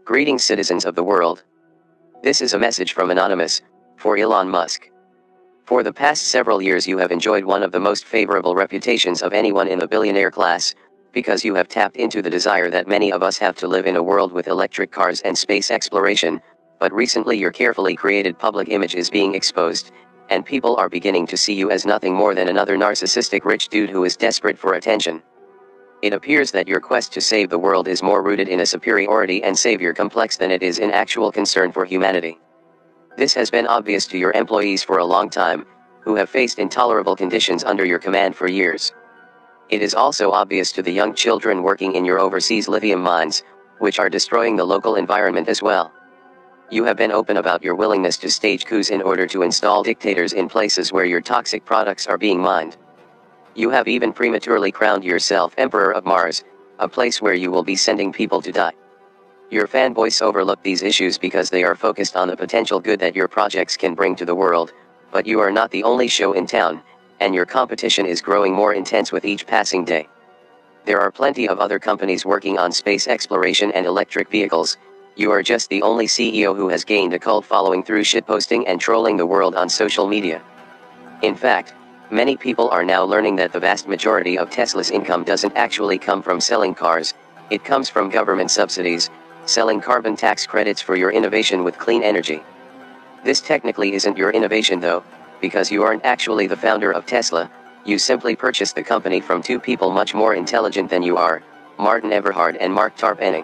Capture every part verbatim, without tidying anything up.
Greetings, citizens of the world. This is a message from Anonymous, for Elon Musk. For the past several years you have enjoyed one of the most favorable reputations of anyone in the billionaire class, because you have tapped into the desire that many of us have to live in a world with electric cars and space exploration, but recently your carefully created public image is being exposed, and people are beginning to see you as nothing more than another narcissistic rich dude who is desperate for attention. It appears that your quest to save the world is more rooted in a superiority and savior complex than it is in actual concern for humanity. This has been obvious to your employees for a long time, who have faced intolerable conditions under your command for years. It is also obvious to the young children working in your overseas lithium mines, which are destroying the local environment as well. You have been open about your willingness to stage coups in order to install dictators in places where your toxic products are being mined. You have even prematurely crowned yourself Emperor of Mars, a place where you will be sending people to die. Your fanboys overlook these issues because they are focused on the potential good that your projects can bring to the world, but you are not the only show in town, and your competition is growing more intense with each passing day. There are plenty of other companies working on space exploration and electric vehicles. You are just the only C E O who has gained a cult following through shitposting and trolling the world on social media. In fact, many people are now learning that the vast majority of Tesla's income doesn't actually come from selling cars, it comes from government subsidies, selling carbon tax credits for your innovation with clean energy. This technically isn't your innovation though, because you aren't actually the founder of Tesla, you simply purchased the company from two people much more intelligent than you are, Martin Everhard and Mark Tarpenning.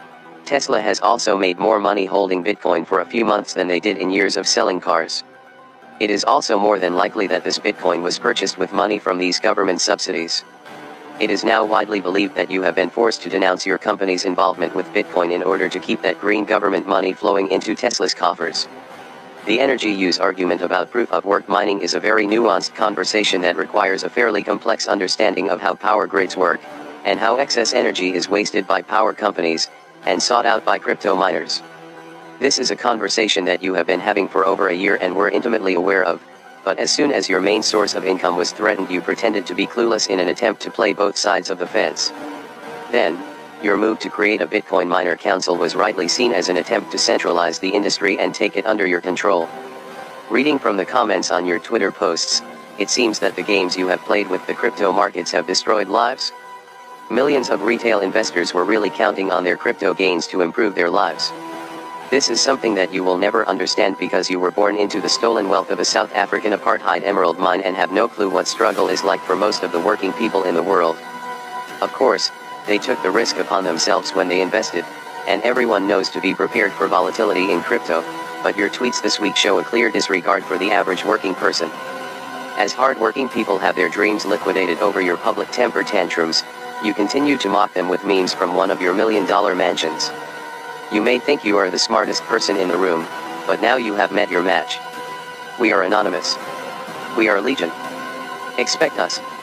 Tesla has also made more money holding Bitcoin for a few months than they did in years of selling cars. It is also more than likely that this Bitcoin was purchased with money from these government subsidies. It is now widely believed that you have been forced to denounce your company's involvement with Bitcoin in order to keep that green government money flowing into Tesla's coffers. The energy use argument about proof-of-work mining is a very nuanced conversation that requires a fairly complex understanding of how power grids work, and how excess energy is wasted by power companies, and sought out by crypto miners. This is a conversation that you have been having for over a year and were intimately aware of, but as soon as your main source of income was threatened you pretended to be clueless in an attempt to play both sides of the fence. Then, your move to create a Bitcoin miner council was rightly seen as an attempt to centralize the industry and take it under your control. Reading from the comments on your Twitter posts, it seems that the games you have played with the crypto markets have destroyed lives. Millions of retail investors were really counting on their crypto gains to improve their lives. This is something that you will never understand because you were born into the stolen wealth of a South African apartheid emerald mine and have no clue what struggle is like for most of the working people in the world. Of course, they took the risk upon themselves when they invested, and everyone knows to be prepared for volatility in crypto, but your tweets this week show a clear disregard for the average working person. As hard-working people have their dreams liquidated over your public temper tantrums, you continue to mock them with memes from one of your million-dollar mansions. You may think you are the smartest person in the room, but now you have met your match. We are Anonymous. We are Legion. Expect us.